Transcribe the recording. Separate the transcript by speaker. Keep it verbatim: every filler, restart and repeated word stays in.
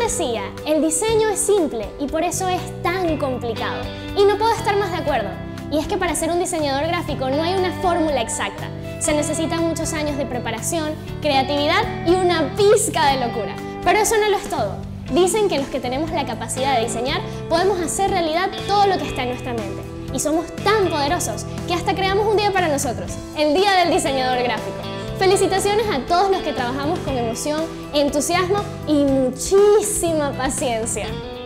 Speaker 1: decía, el diseño es simple y por eso es tan complicado. Y no puedo estar más de acuerdo. Y es que para ser un diseñador gráfico no hay una fórmula exacta. Se necesitan muchos años de preparación, creatividad y una pizca de locura. Pero eso no lo es todo. Dicen que los que tenemos la capacidad de diseñar podemos hacer realidad todo lo que está en nuestra mente. Y somos tan poderosos que hasta creamos un día para nosotros, el Día del Diseñador Gráfico. Felicitaciones a todos los que trabajamos con emoción, entusiasmo y muchísima paciencia.